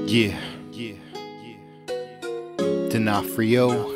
Yeah, Donofrio.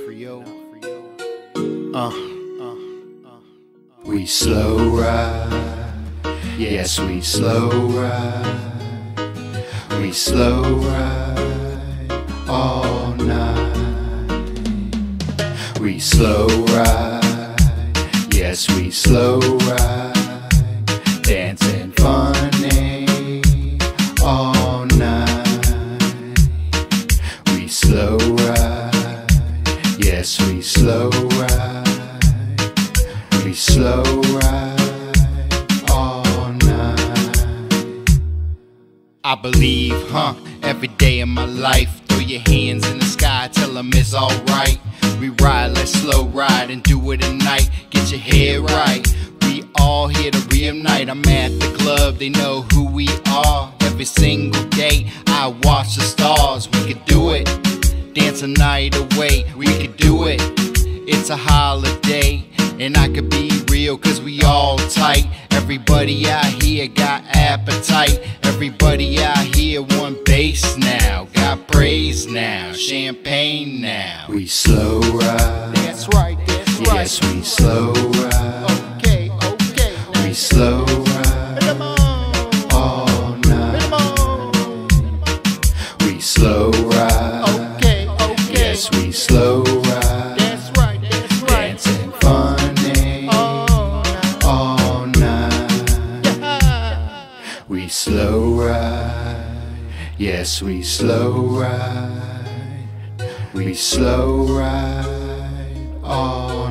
We slow ride, yes we slow ride. We slow ride all night. We slow ride, yes we slow ride. Dancing funny all night. We slow ride, yes we slow ride. We slow ride all night. I believe, every day of my life. Throw your hands in the sky, tell them it's alright. We ride, let's slow ride and do it at night. Get your head right, we all here to reunite. I'm at the club, they know who we are. Every single day, I watch the stars. We could do it, dance a night away. We could do it, it's a holiday. And I could be real cause we all tight. Everybody out here got appetite. Everybody out here want bass now. Got praise now, champagne now. We slow ride. That's right, that's right. Yes, we slow ride. Okay, okay. We slow ride all night. We slow ride. Okay, okay. Yes, we slow ride. That's right, that's right. Dancing funny all night. We slow ride. Yes, we slow ride. We slow ride all